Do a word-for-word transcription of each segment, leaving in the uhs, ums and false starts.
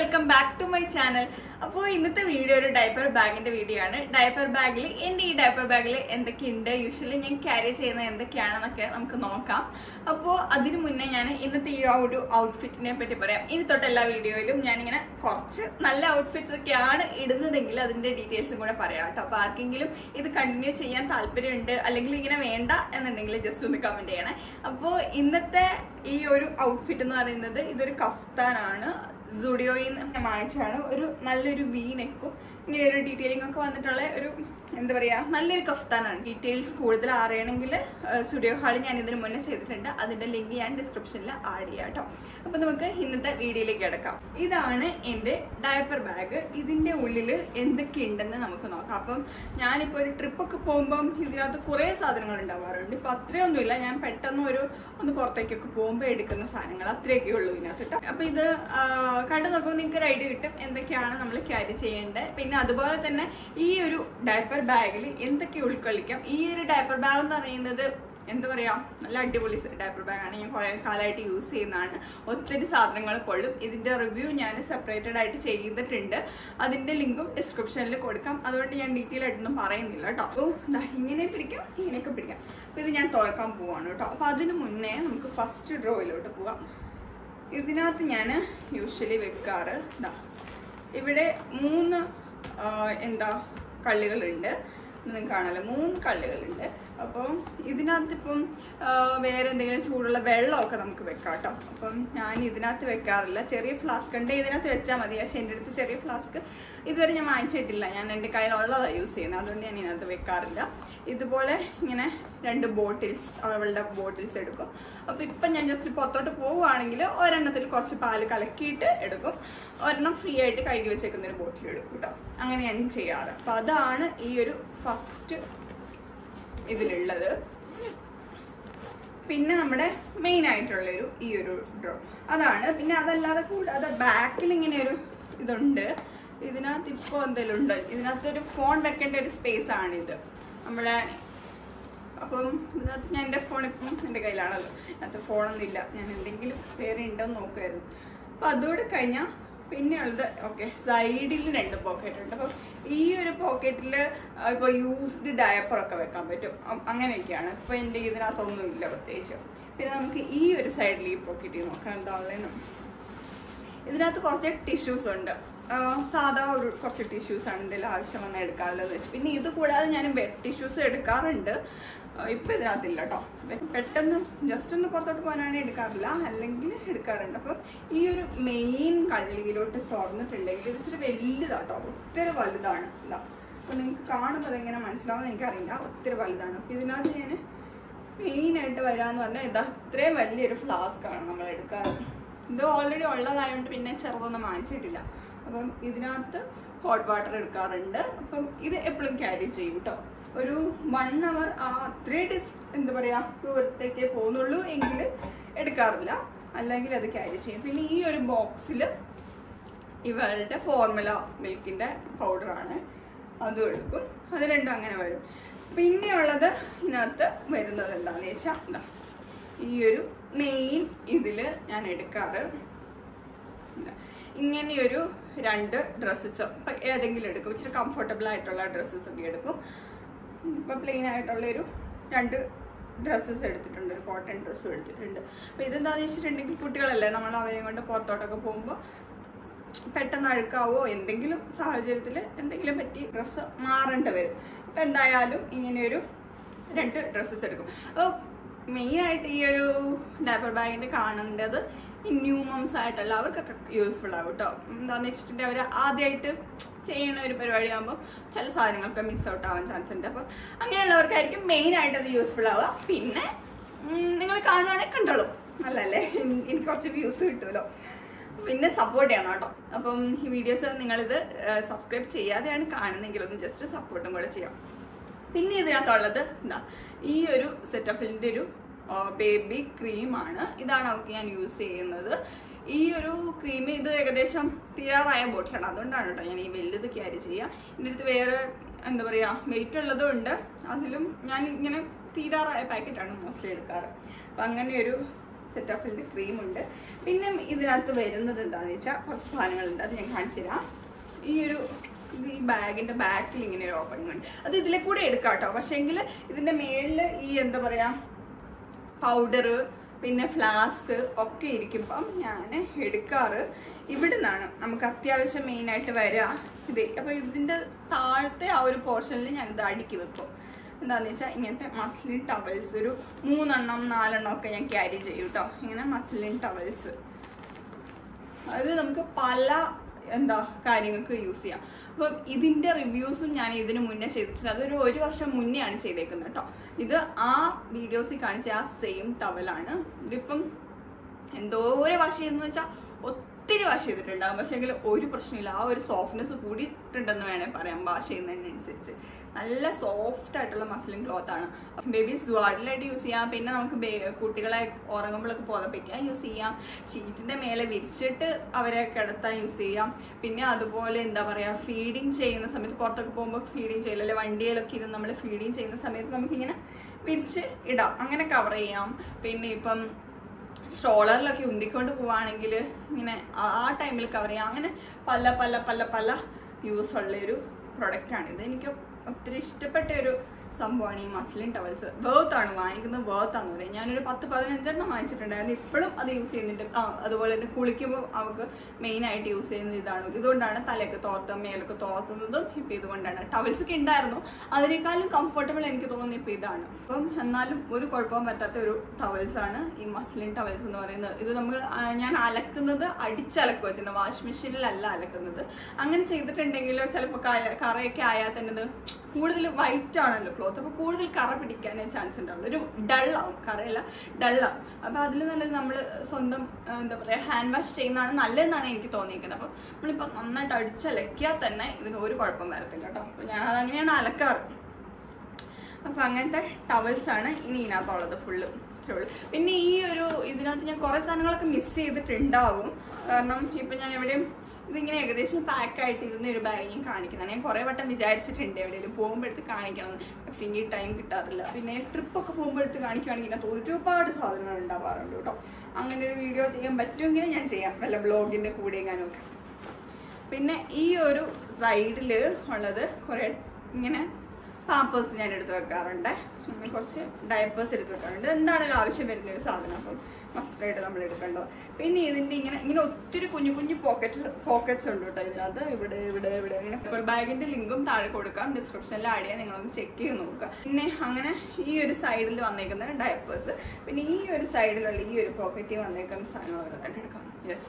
welcome back to my channel. അപ്പോൾ ഇന്നത്തെ video ഒരു ഡയപ്പർ ബാഗിന്റെ വീഡിയോ ആണ്. ഡയപ്പർ ബാഗിൽ എൻ്റെ ഈ ഡയപ്പർ ബാഗിൽ എന്തൊക്കെയുണ്ട്, യൂഷ്വലി ഞാൻ ക്യാരി ചെയ്യുന്ന എന്തൊക്കെയാണെന്നൊക്കെ നമുക്ക് നോക്കാം. അപ്പോൾ അതിനു മുന്നേ ഞാൻ ഇന്നത്തെ ഈ ഒരു ഔട്ട്ഫിറ്റിനെ പറ്റി പറയാം. ഇനി തൊട്ട് എല്ലാ വീഡിയോയിലും ഞാനിങ്ങനെ കുറച്ച് നല്ല ഔട്ട്ഫിറ്റ്സ് ഒക്കെയാണ് ഇടുന്നതെങ്കിൽ അതിന്റെ ഡീറ്റെയിൽസും കൂടെ പറയാം കേട്ടോ. അപ്പോൾ ആർക്കെങ്കിലും ഇത് കണ്ടിന്യൂ ചെയ്യാൻ താല്പര്യമുണ്ട് അല്ലെങ്കിൽ ഇങ്ങനെ വേണ്ട എന്നുണ്ടെങ്കിൽ ജസ്റ്റ് ഒന്ന് കമന്റ് ചെയ്യണേ. അപ്പോൾ ഇന്നത്തെ ഈ ഒരു ഔട്ട്ഫിറ്റ് എന്ന് പറയുന്നത് ഇതൊരു കഫ്താനാണ്. സുഡിയോയിൽ നിന്ന് വാങ്ങിച്ചാണ്. ഒരു നല്ലൊരു വി നെക്കും ഇങ്ങനെ ഒരു ഡീറ്റെയിലിംഗ് ഒക്കെ വന്നിട്ടുള്ള ഒരു എന്താ പറയുക നല്ലൊരു കഫ്താനാണ്. ഡീറ്റെയിൽസ് കൂടുതൽ അറിയണമെങ്കിൽ സ്റ്റുഡിയോ ഹാളിൽ ഞാൻ ഇതിന് മുന്നേ ചെയ്തിട്ടുണ്ട്. അതിൻ്റെ ലിങ്ക് ഞാൻ ഡിസ്ക്രിപ്ഷനിൽ ആഡ് ചെയ്യാം കേട്ടോ. അപ്പോൾ നമുക്ക് ഇന്നത്തെ വീഡിയോയിലേക്ക് കിടക്കാം. ഇതാണ് എൻ്റെ ഡയപ്പർ ബാഗ്. ഇതിൻ്റെ ഉള്ളിൽ എന്തൊക്കെയുണ്ടെന്ന് നമുക്ക് നോക്കാം. അപ്പം ഞാനിപ്പോൾ ഒരു ട്രിപ്പൊക്കെ പോകുമ്പം ഇതിനകത്ത് കുറേ സാധനങ്ങൾ ഉണ്ടാവാറുണ്ട്. ഇപ്പം അത്രയൊന്നുമില്ല, ഞാൻ പെട്ടെന്ന് ഒരു ഒന്ന് പുറത്തേക്കൊക്കെ പോകുമ്പോൾ എടുക്കുന്ന സാധനങ്ങൾ അത്രയൊക്കെ ഉള്ളൂ ഇതിനകത്ത് കേട്ടോ. അപ്പം ഇത് കണ്ടു നോക്കുമ്പോൾ നിങ്ങൾക്ക് ഒരു ഐഡിയ കിട്ടും എന്തൊക്കെയാണ് നമ്മൾ ക്യാരി ചെയ്യേണ്ടത്. പിന്നെ അതുപോലെ തന്നെ ഈ ഒരു ഡയപ്പർ ബാഗിൽ എന്തൊക്കെ ഉൾക്കൊള്ളിക്കാം. ഈ ഒരു ഡയപ്പർ ബാഗ് എന്ന് പറയുന്നത് എന്താ പറയുക നല്ല അടിപൊളി ഡയപ്പർ ബാഗാണ്. ഞാൻ കുറേ കാലമായിട്ട് യൂസ് ചെയ്യുന്നതാണ്. ഒത്തിരി സാധനങ്ങൾ കൊള്ളും. ഇതിൻ്റെ റിവ്യൂ ഞാൻ സെപ്പറേറ്റഡ് ആയിട്ട് ചെയ്തിട്ടുണ്ട്. അതിൻ്റെ ലിങ്കും ഡിസ്ക്രിപ്ഷനിൽ കൊടുക്കാം. അതുകൊണ്ട് ഞാൻ ഡീറ്റെയിൽ ആയിട്ടൊന്നും പറയുന്നില്ല കേട്ടോ. അപ്പോൾ ഇങ്ങനെ പിടിക്കാം, ഇങ്ങനെയൊക്കെ പിടിക്കാം. അപ്പോൾ ഇത് ഞാൻ തുറക്കാൻ പോവാണ് കേട്ടോ. അപ്പോൾ അതിന് മുന്നേ നമുക്ക് ഫസ്റ്റ് ഡ്രോയിലോട്ട് പോവാം. ഇതിനകത്ത് ഞാൻ യൂഷ്വലി വെക്കാറ് ഇതാ ഇവിടെ മൂന്ന് എന്താ കള്ളികളുണ്ട്. നിങ്ങൾക്ക് കാണാമല്ലോ, മൂന്ന് കള്ളികളുണ്ട്. അപ്പം ഇതിനകത്ത് ഇപ്പം വേറെ എന്തെങ്കിലും ചൂടുള്ള വെള്ളമൊക്കെ നമുക്ക് വെക്കാം കേട്ടോ. അപ്പം ഞാൻ ഇതിനകത്ത് വെക്കാറില്ല. ചെറിയ ഫ്ലാസ്ക് ഉണ്ട്, ഇതിനകത്ത് വെച്ചാൽ മതി. പക്ഷേ എൻ്റെ അടുത്ത് ചെറിയ ഫ്ലാസ്ക് ഇതുവരെ ഞാൻ വാങ്ങിച്ചിട്ടില്ല. ഞാൻ എൻ്റെ കയ്യിലുള്ളതാണ് യൂസ് ചെയ്യുന്നത്. അതുകൊണ്ട് ഞാൻ ഇതിനകത്ത് വെക്കാറില്ല. ഇതുപോലെ ഇങ്ങനെ രണ്ട് ബോട്ടിൽസ് അവളുടെ ബോട്ടിൽസ് എടുക്കും. അപ്പോൾ ഇപ്പം ഞാൻ ജസ്റ്റ് പുറത്തോട്ട് പോവുകയാണെങ്കിൽ ഒരെണ്ണത്തിൽ കുറച്ച് പാല് കലക്കിയിട്ട് എടുക്കും. ഒരെണ്ണം ഫ്രീ ആയിട്ട് കഴുകി വെച്ചേക്കുന്നൊരു ബോട്ടിൽ എടുക്കും കേട്ടോ. അങ്ങനെ ഞാൻ ചെയ്യാറ്. അപ്പം അതാണ് ഈ ഒരു ഫസ്റ്റ് ഇതിലുള്ളത്. പിന്നെ നമ്മുടെ മെയിൻ ആയിട്ടുള്ളൊരു ഈ ഒരു ഡ്രോ അതാണ്. പിന്നെ അതല്ലാതെ കൂടാതെ ബാക്കിൽ ഇങ്ങനെ ഒരു ഇതുണ്ട്. ഇതിനകത്ത് ഇപ്പോൾ എന്തെങ്കിലും ഉണ്ട്. ഇതിനകത്തൊരു ഫോൺ വെക്കേണ്ട ഒരു സ്പേസ് ആണിത് നമ്മുടെ. അപ്പം ഇതിനകത്ത് ഞാൻ എൻ്റെ ഫോൺ ഇപ്പം എൻ്റെ കയ്യിലാണല്ലോ. അതിനകത്ത് ഫോണൊന്നും ഇല്ല. ഞാൻ എന്തെങ്കിലും വേറെ ഉണ്ടോയെന്ന് നോക്കുമായിരുന്നു. അപ്പം അതുകൂടെ കഴിഞ്ഞാൽ പിന്നെയുള്ളത് ഓക്കെ സൈഡിൽ രണ്ട് പോക്കറ്റ് ഉണ്ട്. അപ്പം ഈ ഒരു പോക്കറ്റിൽ ഇപ്പോൾ യൂസ്ഡ് ഡയപ്പറൊക്കെ വെക്കാൻ പറ്റും. അങ്ങനെയൊക്കെയാണ്. ഇപ്പോൾ എൻ്റെ ഇതിനകത്തൊന്നും ഇല്ല പ്രത്യേകിച്ച്. പിന്നെ നമുക്ക് ഈ ഒരു സൈഡിൽ ഈ പോക്കറ്റിൽ നോക്കാം എന്താ ഉള്ളതെന്ന്. ഇതിനകത്ത് കുറച്ച് ടിഷ്യൂസ് ഉണ്ട്. സാധാ ഒരു കുറച്ച് ടിഷ്യൂസാണ് എന്തെങ്കിലും ആവശ്യം വന്നാൽ എടുക്കാറുള്ളത് വെച്ച്. പിന്നെ ഇത് കൂടാതെ ഞാൻ വെറ്റ് ടിഷ്യൂസ് എടുക്കാറുണ്ട്. ഇപ്പം ഇതിനകത്തില്ല കേട്ടോ. പെട്ടെന്ന് ജസ്റ്റ് ഒന്ന് പുറത്തോട്ട് പോകാനാണെങ്കിൽ എടുക്കാറില്ല, അല്ലെങ്കിൽ എടുക്കാറുണ്ട്. അപ്പം ഈ ഒരു മെയിൻ കള്ളിയിലോട്ട് തുറന്നിട്ടുണ്ടെങ്കിൽ ഇത് ഇച്ചിരി വലുതാട്ടോ. ഒത്തിരി വലുതാണ്. ഇതാ അപ്പം നിങ്ങൾക്ക് കാണുമ്പോൾ അതെങ്ങനെ മനസ്സിലാവുമെന്ന് എനിക്കറിയില്ല. ഒത്തിരി വലുതാണ്. അപ്പം ഇതിനകത്ത് ഞാൻ മെയിനായിട്ട് വരാമെന്ന് പറഞ്ഞാൽ ഇതാ ഇത്രയും വലിയൊരു ഫ്ലാസ്ക്കാണ് നമ്മൾ എടുക്കാറ്. ഇത് ഓൾറെഡി ഉള്ളതായതുകൊണ്ട് പിന്നെ ചെറുതൊന്നും വാങ്ങിച്ചിട്ടില്ല. അപ്പം ഇതിനകത്ത് ഹോട്ട് വാട്ടർ എടുക്കാറുണ്ട്. അപ്പം ഇത് എപ്പോഴും ക്യാരി ചെയ്യും കേട്ടോ. ഒരു വൺ അവർ ആ അത്രയും ഡിസ് എന്താ പറയുക ദൂരത്തേക്കേ പോകുന്നുള്ളൂ എങ്കിൽ എടുക്കാറില്ല, അല്ലെങ്കിൽ അത് ക്യാരി ചെയ്യും. പിന്നെ ഈ ഒരു ബോക്സിൽ ഇവളുടെ ഫോർമുല മിൽക്കിൻ്റെ പൗഡറാണ്, അതും എടുക്കും. അത് രണ്ടും അങ്ങനെ വരും. പിന്നെയുള്ളത് ഇതിനകത്ത് വരുന്നത് എന്താണെന്ന് വെച്ചാൽ എന്താ ഈ ഒരു മെയിൻ ഇതിൽ ഞാൻ എടുക്കാറ് ഇങ്ങനെയൊരു രണ്ട് ഡ്രസ്സസ് ഏതെങ്കിലും എടുക്കും. ഇച്ചിരി കംഫർട്ടബിൾ ആയിട്ടുള്ള ഡ്രസ്സസ് ഒക്കെ എടുക്കും. ഇപ്പം പ്ലെയിൻ ആയിട്ടുള്ളൊരു രണ്ട് ഡ്രസ്സസ് എടുത്തിട്ടുണ്ട്, ഒരു കോട്ടൺ ഡ്രസ്സും എടുത്തിട്ടുണ്ട്. അപ്പോൾ ഇതെന്താണെന്ന് വെച്ചിട്ടുണ്ടെങ്കിൽ കുട്ടികളല്ലേ, നമ്മൾ അവരെയും കൊണ്ട് പുറത്തോട്ടൊക്കെ പോകുമ്പോൾ പെട്ടെന്ന് അഴുക്കാവോ എന്തെങ്കിലും സാഹചര്യത്തിൽ എന്തെങ്കിലും പറ്റി ഡ്രസ്സ് മാറേണ്ടി വരും. അപ്പം എന്തായാലും ഇങ്ങനെയൊരു രണ്ട് ഡ്രസ്സസ് എടുക്കും. അപ്പോൾ മെയിനായിട്ട് ഈ ഒരു ഡയപ്പർ ബാഗിൻ്റെ കാണേണ്ടത് ഈ ന്യൂ മോംസ് ആയിട്ടുള്ള അവർക്കൊക്കെ യൂസ്ഫുൾ ആകും കേട്ടോ. എന്താണെന്ന് വെച്ചിട്ടുണ്ടെങ്കിൽ അവർ ആദ്യമായിട്ട് ചെയ്യുന്ന ഒരു പരിപാടിയാകുമ്പോൾ ചില സാധനങ്ങളൊക്കെ മിസ് ഔട്ട് ആവാൻ ചാൻസ് ഉണ്ട്. അപ്പം അങ്ങനെയുള്ളവർക്കായിരിക്കും മെയിനായിട്ട് അത് യൂസ്ഫുൾ ആവുക. പിന്നെ നിങ്ങൾ കാണുവാണെങ്കിൽ കണ്ടോളൂ, നല്ലല്ലേ, എനിക്ക് കുറച്ച് വ്യൂസ് കിട്ടുമല്ലോ. പിന്നെ സപ്പോർട്ട് ചെയ്യണം കേട്ടോ. അപ്പം ഈ വീഡിയോസ് നിങ്ങളിത് സബ്സ്ക്രൈബ് ചെയ്യാതെയാണ് കാണുന്നതെങ്കിൽ ഒന്ന് ജസ്റ്റ് സപ്പോർട്ടും കൂടെ ചെയ്യാം. പിന്നെ ഇതിനകത്തുള്ളത് എന്താ ഈ ഒരു സെറ്റഫിലിൻ്റെ ഒരു ബേബി ക്രീമാണ്. ഇതാണ് അവർക്ക് ഞാൻ യൂസ് ചെയ്യുന്നത്. ഈ ഒരു ക്രീം ഇത് ഏകദേശം തീരാറായ ബോട്ടിലാണ്, അതുകൊണ്ടാണ് കേട്ടോ ഞാൻ ഈ വലുത് ക്യാരി ചെയ്യുക. എൻ്റെ അടുത്ത് വേറെ എന്താ പറയുക വെയിറ്റ് ഉള്ളതും ഉണ്ട്. അതിലും ഞാൻ ഇങ്ങനെ തീരാറായ പാക്കറ്റാണ് മോസ്റ്റ്ലി എടുക്കാറ്. അപ്പം അങ്ങനെ ഒരു സെറ്റാഫിലിൻ്റെ ക്രീമുണ്ട്. പിന്നെ ഇതിനകത്ത് വരുന്നത് എന്താണെന്ന് വെച്ചാൽ കുറച്ച് സാധനങ്ങളുണ്ട്, അത് ഞാൻ കാണിച്ചു തരാം. ഈ ഒരു ഇത് ഈ ബാഗിൻ്റെ ബാക്കിൽ ഇങ്ങനെ ഒരു ഓപ്പണിംഗ് ഉണ്ട്, അത് ഇതിലെ കൂടെ എടുക്കാം കേട്ടോ. പക്ഷേ എങ്കിൽ ഇതിൻ്റെ മേളിൽ ഈ എന്താ പറയുക പൗഡറ് പിന്നെ ഫ്ലാസ്ക് ഒക്കെ ഇരിക്കുമ്പം ഞാൻ എടുക്കാറ് ഇവിടെ നിന്നാണ്. നമുക്ക് അത്യാവശ്യം മെയിനായിട്ട് വരിക ഇത്. അപ്പോൾ ഇതിൻ്റെ താഴത്തെ ആ ഒരു പോർഷനിൽ ഞാനിത് അടുക്കി വെക്കും. എന്താണെന്ന് വെച്ചാൽ ഇങ്ങനത്തെ മസ്ലിൻ ടവൽസ് ഒരു മൂന്നെണ്ണം നാലെണ്ണം ഒക്കെ ഞാൻ ക്യാരി ചെയ്യും കേട്ടോ. ഇങ്ങനെ മസ്ലിൻ ടവൽസ് അത് നമുക്ക് പല എന്താ കാര്യങ്ങൾക്ക് യൂസ് ചെയ്യാം. അപ്പം ഇതിൻ്റെ റിവ്യൂസും ഞാൻ ഇതിന് മുന്നേ ചെയ്തിട്ടുണ്ട്. അതൊരു ഒരു വർഷം മുന്നേ ആണ് ചെയ്തേക്കുന്നത് കേട്ടോ. ഇത് ആ വീഡിയോസിൽ കാണിച്ച ആ സെയിം ടവലാണ്. ഇതിപ്പം എന്തോരം വാഷ് ചെയ്യുന്നതെന്ന് വെച്ചാൽ ഒത്തിരി വാഷ് ചെയ്തിട്ടുണ്ടാകും, പക്ഷേ എങ്കിൽ ഒരു പ്രശ്നമില്ല. ആ ഒരു സോഫ്റ്റ്നെസ് കൂടിയിട്ടുണ്ടെന്ന് വേണേൽ പറയാം വാഷ് ചെയ്യുന്നതിനനുസരിച്ച്. നല്ല സോഫ്റ്റ് ആയിട്ടുള്ള മസ്ലിൻ ക്ലോത്ത് ആണ്. ബേബീസ് വാർഡിലായിട്ട് യൂസ് ചെയ്യാം. പിന്നെ നമുക്ക് കുട്ടികളെ ഉറങ്ങുമ്പോഴൊക്കെ പുതപ്പിക്കാൻ യൂസ് ചെയ്യാം. ഷീറ്റിൻ്റെ മേലെ വിരിച്ചിട്ട് അവരെ കിടത്താൻ യൂസ് ചെയ്യാം. പിന്നെ അതുപോലെ എന്താ പറയുക ഫീഡിങ് ചെയ്യുന്ന സമയത്ത് പുറത്തൊക്കെ പോകുമ്പോൾ ഫീഡിങ് ചെയ്യില്ല, അല്ലെ വണ്ടിയിലൊക്കെ ഇരുന്ന് നമ്മൾ ഫീഡിങ് ചെയ്യുന്ന സമയത്ത് നമുക്കിങ്ങനെ വിരിച്ച് ഇടാം, അങ്ങനെ കവർ ചെയ്യാം. പിന്നെ ഇപ്പം സ്ട്രോളറിലൊക്കെ ഉന്തിക്കൊണ്ട് പോവുകയാണെങ്കിൽ ഇങ്ങനെ ആ ടൈമിൽ കവർ ചെയ്യാം. അങ്ങനെ പല പല പല പല യൂസ് ഉള്ളൊരു പ്രൊഡക്റ്റാണിത്. എനിക്ക് ഒത്തിരി ഇഷ്ടപ്പെട്ട ഒരു സംഭവമാണ് ഈ മസ്ലിൻ ടവൽസ്. വേർത്താണ് വാങ്ങിക്കുന്നത്, വേർത്താന്ന് പറയും. ഞാനൊരു പത്ത് പതിനഞ്ചെണ്ണം വാങ്ങിച്ചിട്ടുണ്ടായിരുന്നു. ഇപ്പോഴും അത് യൂസ് ചെയ്യുന്നുണ്ട്. ആ അതുപോലെ തന്നെ കുളിക്കുമ്പോൾ അവർക്ക് മെയിനായിട്ട് യൂസ് ചെയ്യുന്നത് ഇതാണ്. ഇതുകൊണ്ടാണ് തലയൊക്കെ തോർത്തും മേലൊക്കെ തോർത്തുന്നതും ഇപ്പം ഇതുകൊണ്ടാണ്. ടവൽസ് ഒക്കെ ഉണ്ടായിരുന്നു, അതിനേക്കാളും കംഫർട്ടബിൾ എനിക്ക് തോന്നുന്നത് ഇപ്പം ഇതാണ്. അപ്പം എന്നാലും ഒരു കുഴപ്പവും പറ്റാത്ത ഒരു ടവൽസാണ് ഈ മസ്ലിൻ ടവൽസ് എന്ന് പറയുന്നത്. ഇത് നമ്മൾ ഞാൻ അലക്കുന്നത് അടിച്ചലക്കുക വെച്ചിരുന്നത്, വാഷ് മെഷീനിലല്ല അലക്കുന്നത്. അങ്ങനെ ചെയ്തിട്ടുണ്ടെങ്കിലോ ചിലപ്പോൾ കറയൊക്കെ ആയാൽ തന്നെ ഇത് കൂടുതൽ വൈറ്റ് ആണല്ലോ ക്ലോത്ത്, അപ്പോൾ കൂടുതൽ കറ പിടിക്കാനേ ചാൻസ് ഉണ്ടാവുള്ളൂ. ഒരു ഡള്ളാവും, കറയല്ല ഡള്ളാവും. അപ്പോൾ അതിൽ നല്ലത് നമ്മൾ സ്വന്തം എന്താ പറയുക ഹാൻഡ് വാഷ് ചെയ്യുന്നതാണ് നല്ലതെന്നാണ് എനിക്ക് തോന്നിയിരിക്കുന്നത്. അപ്പം നമ്മളിപ്പോൾ നന്നായിട്ട് അടിച്ചലക്കിയാൽ തന്നെ ഇതിന് ഒരു കുഴപ്പം വരത്തില്ല കേട്ടോ. അപ്പോൾ ഞാൻ അതങ്ങനെയാണ് അലക്കാറ്. അപ്പോൾ അങ്ങനത്തെ ടവൽസാണ് ഇനി ഇതിനകത്തുള്ളത് ഫുള്ള്. പിന്നെ ഈ ഒരു ഇതിനകത്ത് ഞാൻ കുറേ സാധനങ്ങളൊക്കെ മിസ് ചെയ്തിട്ടുണ്ടാവും. കാരണം ഇപ്പം ഞാൻ എവിടെയും ഇതിങ്ങനെ ഏകദേശം പാക്കായിട്ട് ഇരുന്ന ഒരു ബാഗ് ഞാൻ കാണിക്കുന്നതാണ്. ഞാൻ കുറേ വട്ടം വിചാരിച്ചിട്ടുണ്ട് എവിടെയെങ്കിലും പോകുമ്പോൾ എടുത്ത് കാണിക്കണമെന്ന്, പക്ഷേ എനിക്ക് ടൈം കിട്ടാറില്ല. പിന്നെ ട്രിപ്പൊക്കെ പോകുമ്പോൾ എടുത്ത് കാണിക്കുകയാണെങ്കിൽ ഇതിനകത്ത് ഒരുപാട് സാധനങ്ങൾ ഉണ്ടാവാറുണ്ട് കേട്ടോ. അങ്ങനെ ഒരു വീഡിയോ ചെയ്യാൻ പറ്റുമെങ്കിൽ ഞാൻ ചെയ്യാം, വല്ല ബ്ലോഗിൻ്റെ കൂടെ എങ്ങാനൊക്കെ. പിന്നെ ഈ ഒരു സൈഡിൽ ഉള്ളത് കുറേ ഇങ്ങനെ പാമ്പേഴ്സ് ഞാൻ എടുത്ത് വെക്കാറുണ്ട്, അങ്ങനെ കുറച്ച് ഡയപ്പേഴ്സ് എടുത്ത് വെക്കാറുണ്ട്. എന്താണെങ്കിലും ആവശ്യം വരുന്ന ഒരു സാധനം, അപ്പം മസ്റ്റായിട്ട് നമ്മൾ എടുക്കേണ്ടത്. പിന്നെ ഇതിൻ്റെ ഇങ്ങനെ ഇങ്ങനെ ഒത്തിരി കുഞ്ഞു കുഞ്ഞു പോക്കറ്റ് പോക്കറ്റ്സ് ഉണ്ട് കേട്ടോ ഇതിനകത്ത്. ഇവിടെ ഇവിടെ ഇവിടെ ഇങ്ങനെ ഫുൾ ബാഗിൻ്റെ ലിങ്കും താഴെ കൊടുക്കാം, ഡിസ്ക്രിപ്ഷനിൽ ആഡ് ചെയ്യാൻ, നിങ്ങളൊന്ന് ചെക്ക് ചെയ്ത് നോക്കുക. പിന്നെ അങ്ങനെ ഈ ഒരു സൈഡിൽ വന്നേക്കുന്ന ഡയപ്പേഴ്സ്, പിന്നെ ഈ ഒരു സൈഡിലുള്ള ഈ ഒരു പോക്കറ്റിൽ വന്നേക്കുന്ന സാധനം ഓരോന്നായിട്ട് എടുക്കാം. യെസ്,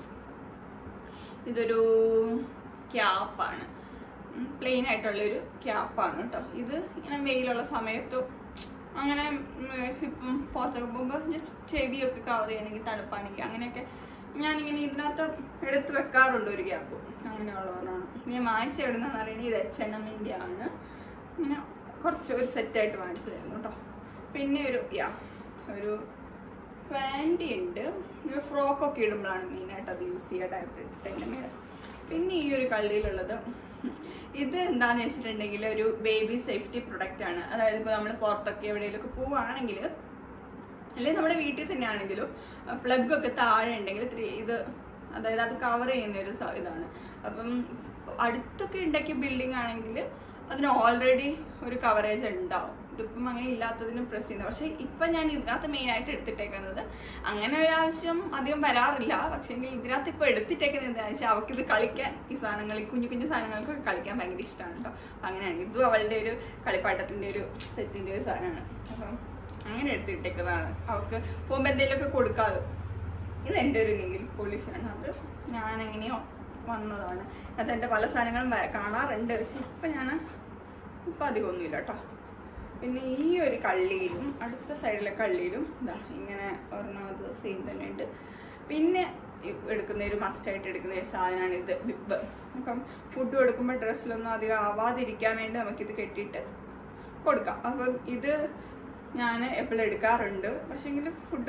ഇതൊരു ക്യാപ്പാണ്, പ്ലെയിൻ ആയിട്ടുള്ളൊരു ക്യാപ്പാണ് കേട്ടോ. ഇത് ഇങ്ങനെ വെയിലുള്ള സമയത്തും അങ്ങനെ ഇപ്പം പുറത്തൊക്കെ പോകുമ്പോൾ ജസ്റ്റ് ചെവിയൊക്കെ കവർ ചെയ്യണമെങ്കിൽ തണുപ്പാണെങ്കിൽ അങ്ങനെയൊക്കെ ഞാനിങ്ങനെ ഇതിനകത്ത് എടുത്ത് വെക്കാറുണ്ട് ഒരു ക്യാപ്പ്. അങ്ങനെയുള്ളവരാണ് ഞാൻ വാങ്ങിച്ച എവിടുന്നാന്ന് അറിയണമെങ്കിൽ ഇത് എച്ച് എൻ എമ്മിൻ്റെ ആണ്. ഇങ്ങനെ കുറച്ച് ഒരു സെറ്റായിട്ട് വാങ്ങിച്ചു തരുന്നു കേട്ടോ. പിന്നെ ഒരു യാ ഒരു പാൻറ്റി ഉണ്ട്, ഒരു ഫ്രോക്കൊക്കെ ഇടുമ്പോഴാണ് മെയിനായിട്ട് അത് യൂസ് ചെയ്യുക ഡയപ്പർ ഇട്ടിട്ടുണ്ടെങ്കിൽ. പിന്നെ ഈ ഒരു കള്ളിയിലുള്ളത് ഇത് എന്താണെന്ന് വെച്ചിട്ടുണ്ടെങ്കിൽ ഒരു ബേബി സേഫ്റ്റി പ്രൊഡക്റ്റ് ആണ്. അതായത് ഇപ്പോൾ നമ്മൾ പുറത്തൊക്കെ എവിടെയെങ്കിലുമൊക്കെ പോവുകയാണെങ്കിൽ, അല്ലെങ്കിൽ നമ്മുടെ വീട്ടിൽ തന്നെ ആണെങ്കിലും പ്ലഗ് ഒക്കെ താഴെ ഉണ്ടെങ്കിൽ ഇത് അതായത് അത് കവർ ചെയ്യുന്ന ഒരു ഇതാണ്. അപ്പം അടുത്തൊക്കെ ഉണ്ടാക്കിയ ബിൽഡിംഗ് ആണെങ്കിൽ അതിന് ഓൾറെഡി ഒരു കവറേജ് ഉണ്ടാവും. ഇതിപ്പം അങ്ങനെ ഇല്ലാത്തതിനും പ്രസ് ചെയ്യുന്നത്. പക്ഷേ ഇപ്പം ഞാൻ ഇതിനകത്ത് മെയിനായിട്ട് എടുത്തിട്ടേക്കുന്നത്, അങ്ങനെ ഒരു ആവശ്യം അധികം വരാറില്ല, പക്ഷേ എങ്കിൽ ഇതിനകത്ത് ഇപ്പോൾ എടുത്തിട്ടേക്കുന്നത് എന്താണെന്ന് വെച്ചാൽ അവൾക്കിത് കളിക്കാൻ, ഈ സാധനങ്ങൾ ഈ കുഞ്ഞു കുഞ്ഞു സാധനങ്ങൾക്ക് കളിക്കാൻ ഭയങ്കര ഇഷ്ടമാണ് കേട്ടോ. അപ്പം അങ്ങനെയാണ് ഇതും അവളുടെ ഒരു കളിപ്പാട്ടത്തിൻ്റെ ഒരു സെറ്റിൻ്റെ ഒരു സാധനമാണ്. അപ്പം അങ്ങനെ എടുത്തിട്ടേക്കുന്നതാണ്. അവൾക്ക് പോകുമ്പോൾ എന്തെങ്കിലുമൊക്കെ കൊടുക്കാമല്ലോ. ഇത് എൻ്റെ ഒരു നെയിൽ പോളിഷാണ്, അത് ഞാൻ എങ്ങനെയോ വന്നതാണ്. അതെൻ്റെ പല സാധനങ്ങളും കാണാറുണ്ട്, പക്ഷെ ഇപ്പം ഞാൻ ഇപ്പം അധികമൊന്നുമില്ല കേട്ടോ. പിന്നെ ഈ ഒരു കള്ളിയിലും അടുത്ത സൈഡിലെ കള്ളിയിലും ഇതാ ഇങ്ങനെ ഒരെണ്ണത് സെയിം തന്നെ ഉണ്ട്. പിന്നെ എടുക്കുന്ന ഒരു മസ്റ്റായിട്ട് എടുക്കുന്ന ഒരു സാധനമാണ് ഇത്, വിപ്പ്. അപ്പം ഫുഡ് കൊടുക്കുമ്പോൾ ഡ്രസ്സിലൊന്നും അധികം ആവാതിരിക്കാൻ വേണ്ടി നമുക്കിത് കെട്ടിയിട്ട് കൊടുക്കാം. അപ്പം ഇത് ഞാൻ എപ്പോഴും എടുക്കാറുണ്ട്. പക്ഷേങ്കിൽ ഫുഡ്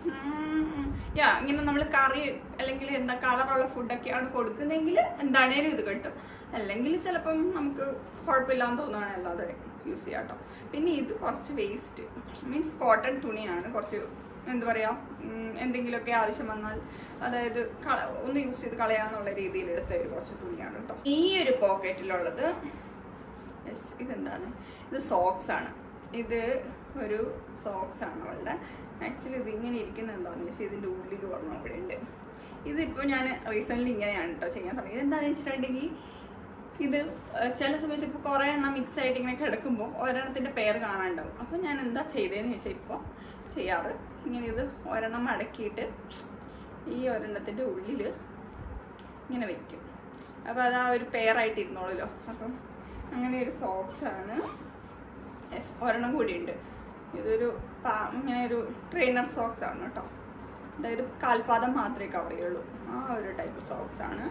യാ ഇങ്ങനെ നമ്മൾ കറി അല്ലെങ്കിൽ എന്താ കളറുള്ള ഫുഡൊക്കെയാണ് കൊടുക്കുന്നതെങ്കിൽ എന്താണേലും ഇത് കിട്ടും. അല്ലെങ്കിൽ ചിലപ്പം നമുക്ക് കുഴപ്പമില്ലാന്ന് തോന്നുകയാണ്, അല്ലാതെ യൂസ് ചെയ്യാം കേട്ടോ. പിന്നെ ഇത് കുറച്ച് വേസ്റ്റ് മീൻസ് കോട്ടൺ തുണിയാണ്, കുറച്ച് എന്താ പറയുക, എന്തെങ്കിലുമൊക്കെ ആവശ്യം വന്നാൽ അതായത് കള ഒന്ന് യൂസ് ചെയ്ത് കളയാന്നുള്ള രീതിയിൽ എടുത്ത ഒരു കുറച്ച് തുണിയാണ് കേട്ടോ. ഈ ഒരു പോക്കറ്റിലുള്ളത് യെസ് ഇതെന്താണ്, ഇത് സോക്സ് ആണ്. ഇത് ഒരു സോക്സ് ആണ് അവളുടെ. ആക്ച്വലി ഇതിങ്ങനെ ഇരിക്കുന്നത് എന്താണെന്ന് വെച്ചാൽ ഇതിൻ്റെ ഉള്ളിൽ ഓർമ്മ ഇവിടെ ഉണ്ട്. ഇതിപ്പോൾ ഞാൻ റീസെൻ്റ്ലി ഇങ്ങനെയാണ് കേട്ടോ ചെയ്യാൻ തുടങ്ങിയത്. എന്താണെന്ന് വെച്ചിട്ടുണ്ടെങ്കിൽ ഇത് ചില സമയത്ത് ഇപ്പോൾ കുറേ എണ്ണം മിക്സ് ആയിട്ട് ഇങ്ങനെ കിടക്കുമ്പോൾ ഒരെണ്ണത്തിൻ്റെ പേര് കാണാനുണ്ടാവും. അപ്പോൾ ഞാൻ എന്താ ചെയ്തതെന്ന് വെച്ചാൽ ഇപ്പോൾ ചെയ്യാറ് ഇങ്ങനെ ഇത് ഒരെണ്ണം മടക്കിയിട്ട് ഈ ഒരെണ്ണത്തിൻ്റെ ഉള്ളിൽ ഇങ്ങനെ വയ്ക്കും. അപ്പോൾ അത് ആ ഒരു പെയറായിട്ട് ഇരുന്നോളല്ലോ. അപ്പം അങ്ങനെ ഒരു സോക്സ് ആണ്. യെസ് ഒരെണ്ണം കൂടിയുണ്ട്. ഇതൊരു പാ ഇങ്ങനെ ഒരു ട്രെയിനർ സോക്സ് ആണ് കേട്ടോ. അതായത് കാൽപാദം മാത്രമേ കവർ ചെയ്യുള്ളൂ. ആ ഒരു ടൈപ്പ് സോക്സ് ആണ്.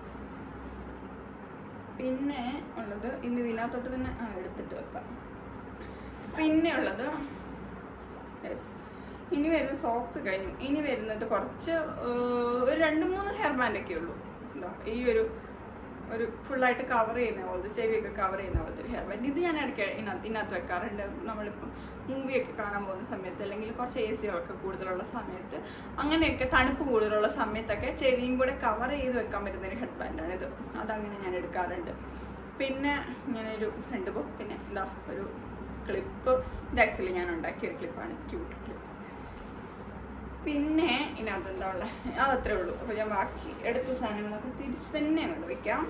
പിന്നെ ഉള്ളത് ഇന്ന് ഇതിനകത്തോട്ട് തന്നെ ആ എടുത്തിട്ട് വെക്കാം. പിന്നെ ഉള്ളത് യെസ് ഇനി വരുന്ന സോക്സ് കഴിഞ്ഞു. ഇനി വരുന്നത് കുറച്ച് ഒരു രണ്ട് മൂന്ന് ഹെയർ ബാൻഡൊക്കെ ഉള്ളൂ. ഈ ഒരു ഒരു ഫുള്ളായിട്ട് കവർ ചെയ്യുന്ന പോലത്തെ, ചെവിയൊക്കെ കവർ ചെയ്യുന്ന പോലത്തെ ഒരു ഹെയർ ബാൻഡ്. ഇത് ഞാൻ ഇടയ്ക്ക് ഇതിനകത്ത് ഇതിനകത്ത് വെക്കാറുണ്ട്. നമ്മളിപ്പം മൂവിയൊക്കെ കാണാൻ പോകുന്ന സമയത്ത് അല്ലെങ്കിൽ കുറച്ച് എ സികളൊക്കെ കൂടുതലുള്ള സമയത്ത്, അങ്ങനെയൊക്കെ തണുപ്പ് കൂടുതലുള്ള സമയത്തൊക്കെ ചെവിയും കൂടെ കവർ ചെയ്ത് വെക്കാൻ പറ്റുന്ന ഒരു ഹെഡ് ബാൻഡാണ് ഇത്. അതങ്ങനെ ഞാൻ എടുക്കാറുണ്ട്. പിന്നെ ഇങ്ങനെ ഒരു രണ്ട് പോ പിന്നെ എന്താ ഒരു ക്ലിപ്പ്. ഇത് ആക്ച്വലി ഞാൻ ഉണ്ടാക്കിയ ഒരു ക്ലിപ്പാണ്, ക്യൂട്ട് ക്ലിപ്പ്. പിന്നെ ഇതിനകത്ത് എന്താ ഉള്ളത്, അതത്രേ ഉള്ളൂ. അപ്പോൾ ഞാൻ ബാക്കി എടുത്ത സാധനങ്ങളൊക്കെ തിരിച്ച് തന്നെ കൊണ്ട് വയ്ക്കാം.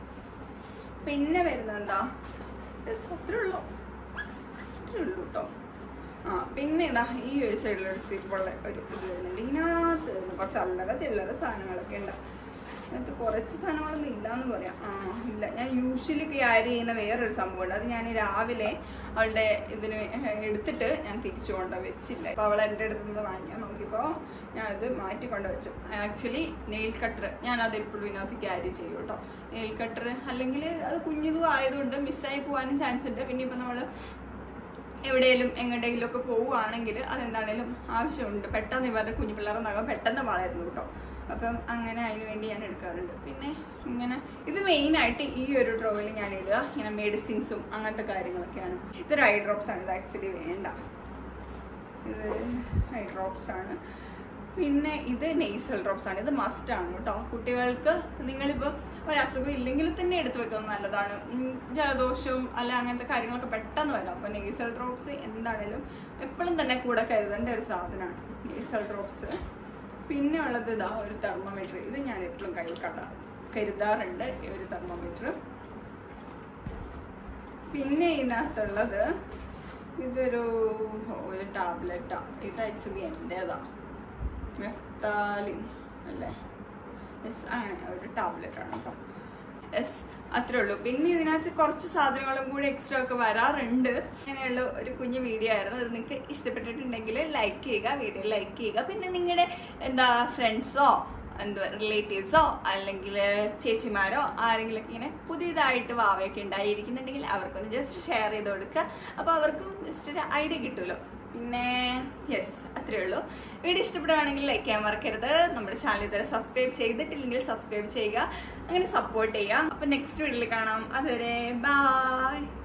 പിന്നെ വരുന്നത് എന്താ, അത്രേ ഉള്ളൂ അത്രേ ഉള്ളൂ കേട്ടോ. ആ പിന്നെ ഇതാ ഈ ഒരു സൈഡിലൊരു സിപ്പുള്ള ഒരു ഇത് വരുന്നുണ്ട്. ഇതിനകത്ത് കുറച്ച് അല്ലറ ചില്ലറ സാധനങ്ങളൊക്കെ ഉണ്ട്. അതിനകത്ത് കുറച്ച് സാധനങ്ങളൊന്നും ഇല്ലയെന്ന് പറയാം. ആ ഇല്ല, ഞാൻ യൂഷ്വലി ക്യാരി ചെയ്യുന്ന വേറൊരു സംഭവമുണ്ട്. അത് ഞാൻ രാവിലെ അവളുടെ ഇതിന് എടുത്തിട്ട് ഞാൻ തിരിച്ചു കൊണ്ട് വെച്ചില്ല. അപ്പോൾ അവൾ എൻ്റെ അടുത്ത് നിന്ന് വാങ്ങിക്കാൻ നോക്കിയപ്പോൾ ഞാനത് മാറ്റിക്കൊണ്ട് വെച്ചു. ആക്ച്വലി നെയിൽ കട്ടർ ഞാനത് എപ്പോഴും ഇതിനകത്ത് ക്യാരി ചെയ്യും കേട്ടോ. നെയിൽ കട്ടർ അല്ലെങ്കിൽ അത് കുഞ്ഞിതും ആയതുകൊണ്ട് മിസ്സായി പോകാനും ചാൻസ് ഉണ്ട്. പിന്നെ ഇപ്പം നമ്മൾ എവിടെയെങ്കിലും എങ്ങോട്ടെങ്കിലും ഒക്കെ പോവുകയാണെങ്കിൽ അതെന്താണേലും ആവശ്യമുണ്ട്. പെട്ടെന്ന് ഇവരുടെ കുഞ്ഞു പിള്ളേരുടെ നഖം പെട്ടെന്ന് വളരുന്നു കേട്ടോ. അപ്പം അങ്ങനെ അതിന് വേണ്ടി ഞാൻ എടുക്കാറുണ്ട്. പിന്നെ ഇങ്ങനെ ഇത് മെയിനായിട്ട് ഈ ഒരു ഡ്രോയിൽ ഞാൻ ഇടുക ഇങ്ങനെ മെഡിസിൻസും അങ്ങനത്തെ കാര്യങ്ങളൊക്കെയാണ്. ഇതൊരു ഐ ഡ്രോപ്സ് ആണ്. ഇത് ആക്ച്വലി വേണ്ട, ഇത് ഐ ഡ്രോപ്സ് ആണ്. പിന്നെ ഇത് നെയ്സൽ ഡ്രോപ്സ് ആണ്. ഇത് മസ്റ്റാണ് കേട്ടോ. കുട്ടികൾക്ക് നിങ്ങളിപ്പോൾ ഒരസുഖം ഇല്ലെങ്കിൽ തന്നെ എടുത്ത് വെക്കുന്നത് നല്ലതാണ്. ജലദോഷവും അല്ല അങ്ങനത്തെ കാര്യങ്ങളൊക്കെ പെട്ടെന്ന് വരാം. അപ്പോൾ നെയ്സൽ ഡ്രോപ്സ് എന്താണേലും എപ്പോഴും തന്നെ കൂടെ കരുതേണ്ട ഒരു സാധനമാണ് നെയ്സൽ ഡ്രോപ്സ്. പിന്നെ ഉള്ളത് ഇതാ ഒരു തെർമോമീറ്റർ. ഇത് ഞാൻ എപ്പോഴും കയ്യിൽ കട കരുതാറുണ്ട് ഈ ഒരു തെർമോമീറ്റർ. പിന്നെ ഇതിനകത്തുള്ളത് ഇതൊരു ഒരു ടാബ്ലറ്റാണ്. ഇത് ആക്ച്വലി എൻ്റേതാണ്, മെഫ്താലിൻ അല്ലേ, യെസ് അങ്ങനെ ഒരു ടാബ്ലറ്റാണ് കേട്ടോ. യെസ് അത്രേ ഉള്ളൂ. പിന്നെ ഇതിനകത്ത് കുറച്ച് സാധനങ്ങളും കൂടി എക്സ്ട്രാ ഒക്കെ വരാറുണ്ട്. അങ്ങനെയുള്ള ഒരു കുഞ്ഞു വീഡിയോ ആയിരുന്നു. അത് നിങ്ങൾക്ക് ഇഷ്ടപ്പെട്ടിട്ടുണ്ടെങ്കിൽ ലൈക്ക് ചെയ്യുക, വീഡിയോ ലൈക്ക് ചെയ്യുക. പിന്നെ നിങ്ങളുടെ എന്താ ഫ്രണ്ട്സോ എന്താ റിലേറ്റീവ്സോ അല്ലെങ്കിൽ ചേച്ചിമാരോ ആരെങ്കിലുമൊക്കെ ഇങ്ങനെ പുതിയതായിട്ട് വാവയൊക്കെ ഉണ്ടായിരിക്കുന്നുണ്ടെങ്കിൽ അവർക്കൊന്ന് ജസ്റ്റ് ഷെയർ ചെയ്ത് കൊടുക്കുക. അപ്പോൾ അവർക്കും ജസ്റ്റ് ഒരു ഐഡിയ കിട്ടുമല്ലോ. പിന്നെ യെസ് അത്രേ ഉള്ളൂ. വീഡിയോ ഇഷ്ടപ്പെടുകയാണെങ്കിൽ ലൈക്ക് ചെയ്യാൻ മറക്കരുത്. നമ്മുടെ ചാനൽ ഇതുവരെ സബ്സ്ക്രൈബ് ചെയ്തിട്ടില്ലെങ്കിൽ സബ്സ്ക്രൈബ് ചെയ്യുക, അങ്ങനെ സപ്പോർട്ട് ചെയ്യുക. അപ്പോൾ നെക്സ്റ്റ് വീഡിയോയിൽ കാണാം. അതുവരെ ബൈ.